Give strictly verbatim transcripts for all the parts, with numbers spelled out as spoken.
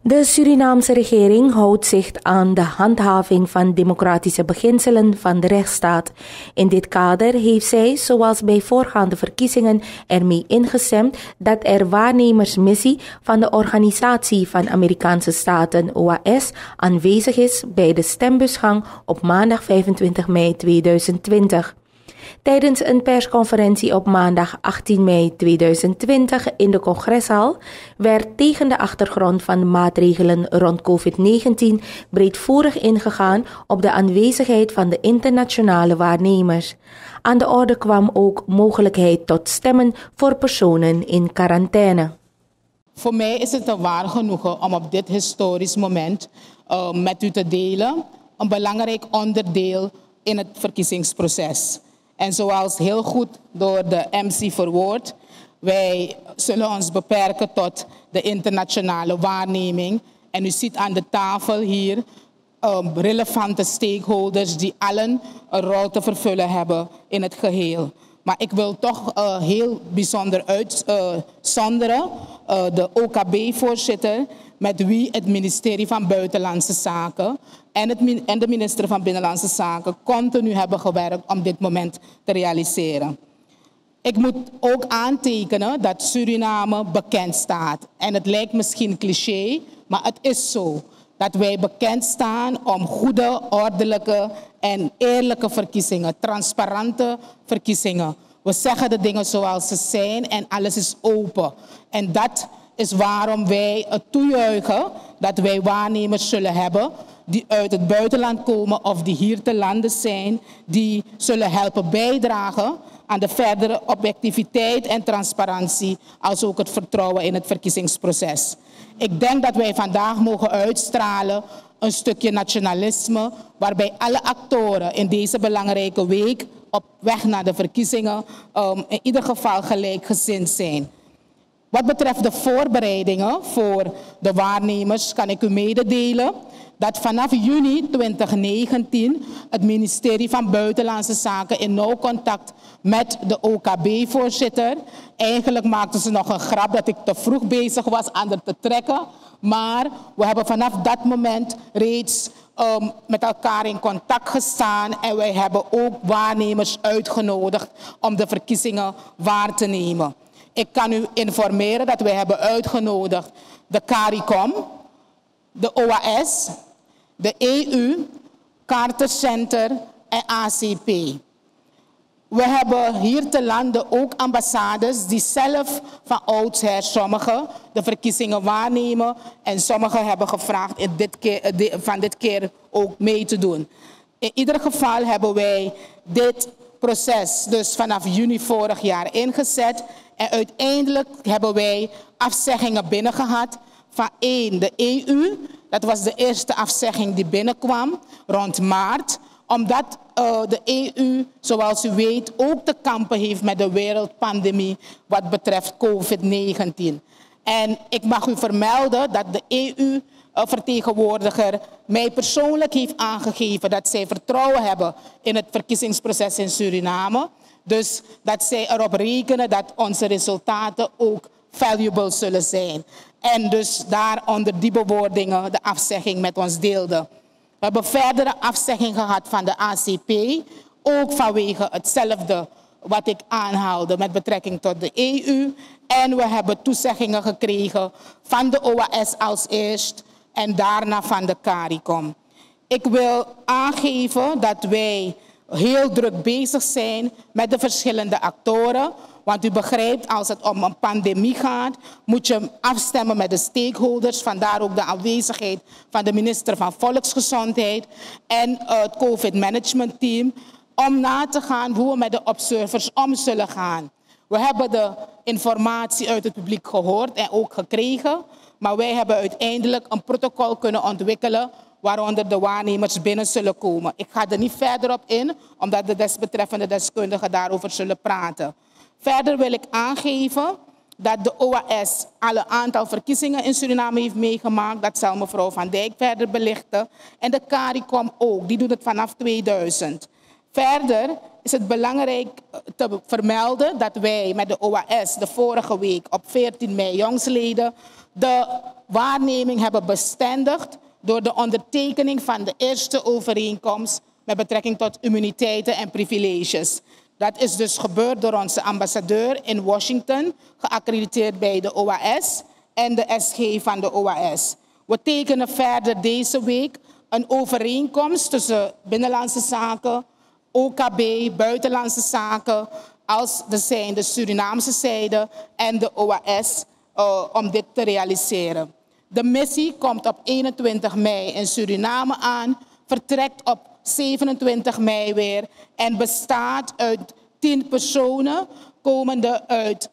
De Surinaamse regering houdt zich aan de handhaving van democratische beginselen van de rechtsstaat. In dit kader heeft zij, zoals bij voorgaande verkiezingen, ermee ingestemd dat er waarnemersmissie van de Organisatie van Amerikaanse Staten O A S aanwezig is bij de stembusgang op maandag vijfentwintig mei tweeduizend twintig. Tijdens een persconferentie op maandag achttien mei tweeduizend twintig in de congreshal werd tegen de achtergrond van de maatregelen rond covid negentien breedvoerig ingegaan op de aanwezigheid van de internationale waarnemers. Aan de orde kwam ook mogelijkheid tot stemmen voor personen in quarantaine. Voor mij is het een waar genoegen om op dit historisch moment uh, met u te delen een belangrijk onderdeel in het verkiezingsproces. En zoals heel goed door de M C verwoord, wij zullen ons beperken tot de internationale waarneming. En u ziet aan de tafel hier um, relevante stakeholders die allen een rol te vervullen hebben in het geheel. Maar ik wil toch uh, heel bijzonder uitzonderen uh, uh, de O K B-voorzitter, met wie het ministerie van Buitenlandse Zaken en, het, en de minister van Binnenlandse Zaken continu hebben gewerkt om dit moment te realiseren. Ik moet ook aantekenen dat Suriname bekend staat. En het lijkt misschien cliché, maar het is zo. Dat wij bekend staan om goede, ordelijke en eerlijke verkiezingen. Transparante verkiezingen. We zeggen de dingen zoals ze zijn en alles is open. En dat is waarom wij het toejuichen dat wij waarnemers zullen hebben die uit het buitenland komen of die hier te landen zijn, die zullen helpen bijdragen aan de verdere objectiviteit en transparantie, als ook het vertrouwen in het verkiezingsproces. Ik denk dat wij vandaag mogen uitstralen een stukje nationalisme, waarbij alle actoren in deze belangrijke week op weg naar de verkiezingen um, in ieder geval gelijkgezind zijn. Wat betreft de voorbereidingen voor de waarnemers kan ik u mededelen dat vanaf juni twintig negentien het ministerie van Buitenlandse Zaken in nauw contact met de O K B-voorzitter, eigenlijk maakten ze nog een grap dat ik te vroeg bezig was aan er te trekken, maar we hebben vanaf dat moment reeds um, met elkaar in contact gestaan en wij hebben ook waarnemers uitgenodigd om de verkiezingen waar te nemen. Ik kan u informeren dat wij hebben uitgenodigd de CARICOM, de O A S, de E U, Carter Center en A C P. We hebben hier te landen ook ambassades die zelf van oudsher sommigen de verkiezingen waarnemen en sommigen hebben gevraagd in dit keer, van dit keer ook mee te doen. In ieder geval hebben wij dit proces dus vanaf juni vorig jaar ingezet. En uiteindelijk hebben wij afzeggingen binnengehad van één, de E U. Dat was de eerste afzegging die binnenkwam rond maart. Omdat uh, de E U, zoals u weet, ook te kampen heeft met de wereldpandemie wat betreft covid negentien. En ik mag u vermelden dat de E U-vertegenwoordiger mij persoonlijk heeft aangegeven dat zij vertrouwen hebben in het verkiezingsproces in Suriname. Dus dat zij erop rekenen dat onze resultaten ook valuable zullen zijn. En dus daar onder die bewoordingen de afzegging met ons deelden. We hebben verdere afzegging gehad van de A C P. Ook vanwege hetzelfde wat ik aanhaalde met betrekking tot de E U. En we hebben toezeggingen gekregen van de O A S als eerst en daarna van de CARICOM. Ik wil aangeven dat wij heel druk bezig zijn met de verschillende actoren. Want u begrijpt, als het om een pandemie gaat, moet je afstemmen met de stakeholders. Vandaar ook de aanwezigheid van de minister van Volksgezondheid en uh, het COVID Management Team. Om na te gaan hoe we met de observers om zullen gaan. We hebben de informatie uit het publiek gehoord en ook gekregen. Maar wij hebben uiteindelijk een protocol kunnen ontwikkelen waaronder de waarnemers binnen zullen komen. Ik ga er niet verder op in, omdat de desbetreffende deskundigen daarover zullen praten. Verder wil ik aangeven dat de O A S alle aantal verkiezingen in Suriname heeft meegemaakt. Dat zal mevrouw Van Dijk verder belichten. En de CARICOM ook, die doet het vanaf tweeduizend. Verder is het belangrijk te vermelden dat wij met de O A S de vorige week op veertien mei jongsleden de waarneming hebben bestendigd door de ondertekening van de eerste overeenkomst met betrekking tot immuniteiten en privileges. Dat is dus gebeurd door onze ambassadeur in Washington, geaccrediteerd bij de O A S en de S G van de O A S. We tekenen verder deze week een overeenkomst tussen Binnenlandse Zaken, O K B, Buitenlandse Zaken, als de zijnde Surinaamse zijde en de O A S uh, om dit te realiseren. De missie komt op eenentwintig mei in Suriname aan, vertrekt op zevenentwintig mei weer en bestaat uit tien personen komende uit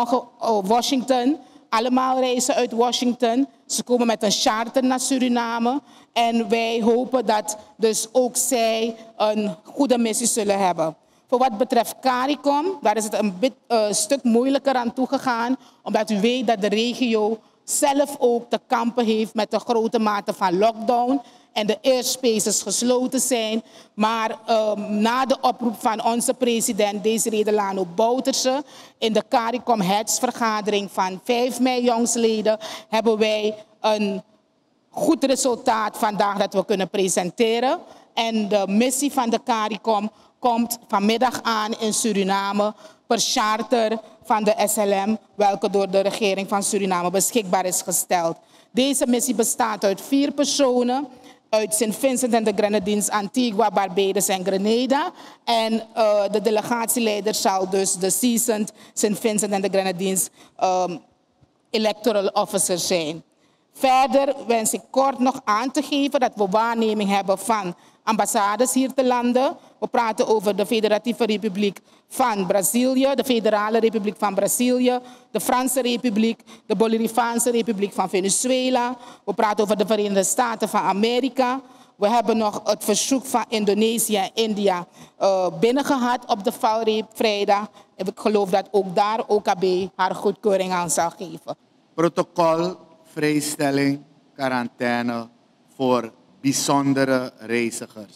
Washington. Allemaal reizen uit Washington. Ze komen met een charter naar Suriname. En wij hopen dat dus ook zij een goede missie zullen hebben. Voor wat betreft CARICOM, daar is het een bit, uh, stuk moeilijker aan toegegaan. Omdat u weet dat de regio zelf ook te kampen heeft met de grote mate van lockdown. En de airspaces gesloten zijn. Maar um, na de oproep van onze president Desiree Delano Bouterse in de CARICOM Heads vergadering van vijf mei jongsleden hebben wij een goed resultaat vandaag dat we kunnen presenteren. En de missie van de CARICOM komt vanmiddag aan in Suriname per charter van de S L M, welke door de regering van Suriname beschikbaar is gesteld. Deze missie bestaat uit vier personen. Uit Saint Vincent en de Grenadines, Antigua, Barbados en Grenada. En uh, de delegatieleider zal dus de seasoned Saint Vincent en de Grenadines um, electoral officer zijn. Verder wens ik kort nog aan te geven dat we waarneming hebben van ambassades hier te landen. We praten over de Federatieve Republiek van Brazilië, de Federale Republiek van Brazilië, de Franse Republiek, de Boliviaanse Republiek van Venezuela. We praten over de Verenigde Staten van Amerika. We hebben nog het verzoek van Indonesië en India uh, binnengehad op de valreep vrijdag. En ik geloof dat ook daar O K B haar goedkeuring aan zal geven. Protocol, vrijstelling, quarantaine voor bijzondere reizigers.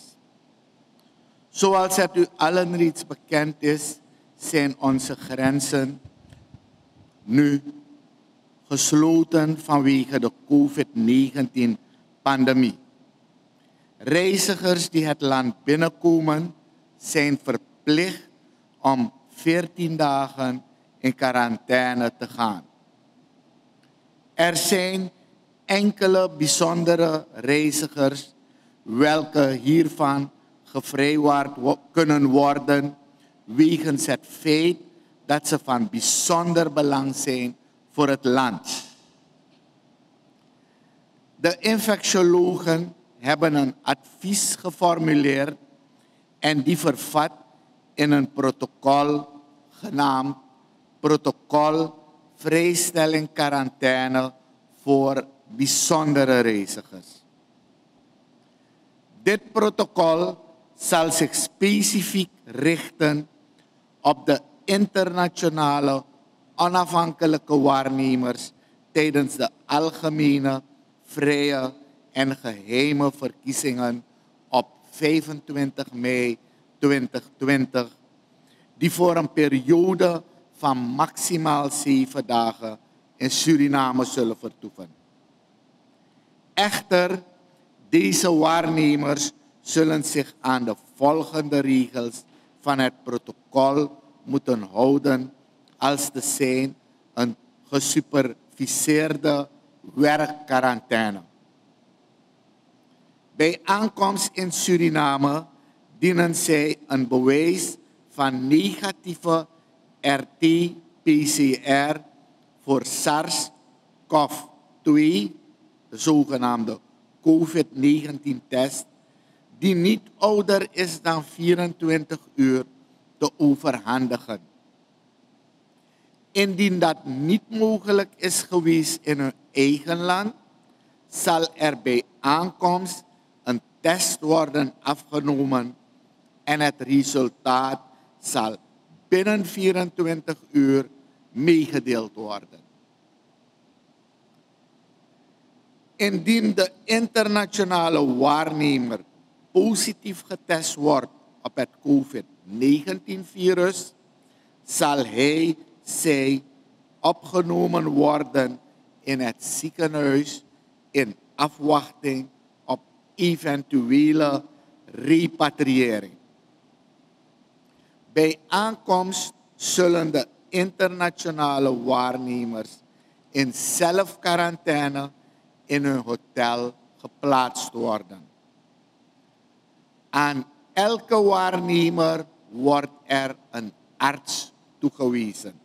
Zoals het u allen reeds bekend is, zijn onze grenzen nu gesloten vanwege de COVID negentien pandemie. Reizigers die het land binnenkomen zijn verplicht om veertien dagen in quarantaine te gaan. Er zijn enkele bijzondere reizigers welke hiervan gevrijwaard kunnen worden wegens het feit dat ze van bijzonder belang zijn voor het land. De infectiologen hebben een advies geformuleerd en die vervat in een protocol genaamd Protocol Vrijstelling Quarantaine voor bijzondere reizigers. Dit protocol zal zich specifiek richten op de internationale onafhankelijke waarnemers tijdens de algemene, vrije en geheime verkiezingen op vijfentwintig mei tweeduizend twintig, die voor een periode van maximaal zeven dagen in Suriname zullen vertoeven. Echter, deze waarnemers zullen zich aan de volgende regels van het protocol moeten houden als te zijn een gesuperviseerde werkquarantaine. Bij aankomst in Suriname dienen zij een bewijs van negatieve R T P C R voor SARS-CoV twee, de zogenaamde COVID negentien test, die niet ouder is dan vierentwintig uur te overhandigen. Indien dat niet mogelijk is geweest in hun eigen land, zal er bij aankomst een test worden afgenomen en het resultaat zal binnen vierentwintig uur meegedeeld worden. Indien de internationale waarnemer positief getest wordt op het COVID negentien virus, zal hij, zij opgenomen worden in het ziekenhuis in afwachting op eventuele repatriëring. Bij aankomst zullen de internationale waarnemers in zelfquarantaine in hun hotel geplaatst worden. Aan elke waarnemer wordt er een arts toegewezen.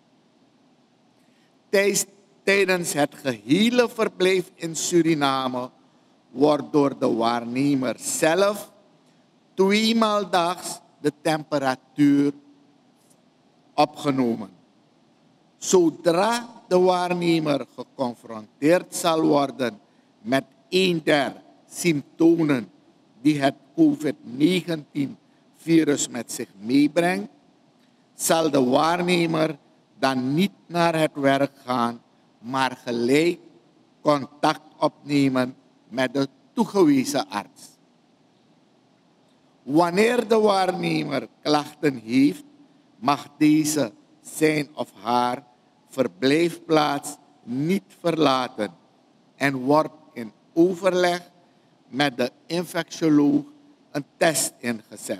Tijdens het gehele verblijf in Suriname wordt door de waarnemer zelf tweemaal daags de temperatuur opgenomen. Zodra de waarnemer geconfronteerd zal worden met een der symptomen die het COVID negentien virus met zich meebrengt, zal de waarnemer dan niet naar het werk gaan, maar gelijk contact opnemen met de toegewezen arts. Wanneer de waarnemer klachten heeft, mag deze zijn of haar verblijfplaats niet verlaten en wordt in overleg met de infectioloog een test ingezet.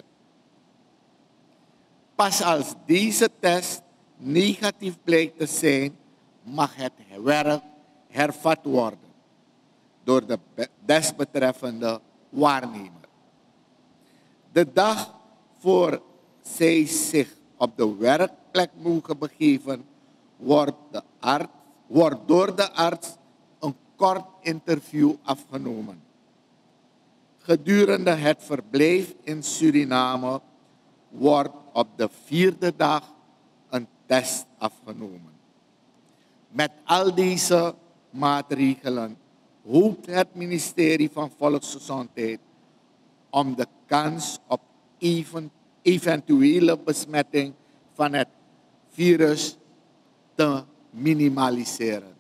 Pas als deze test negatief blijkt te zijn, mag het werk hervat worden door de desbetreffende waarnemer. De dag voor zij zich op de werkplek mogen begeven, wordt, de arts, wordt door de arts een kort interview afgenomen. Gedurende het verblijf in Suriname wordt op de vierde dag een test afgenomen. Met al deze maatregelen hoopt het ministerie van Volksgezondheid om de kans op even, eventuele besmetting van het virus te minimaliseren.